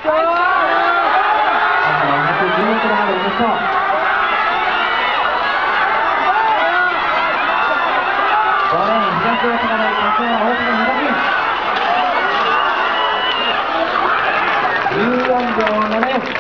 216までおめでとう。5レーン東大阪大柏原大阪200円14秒74。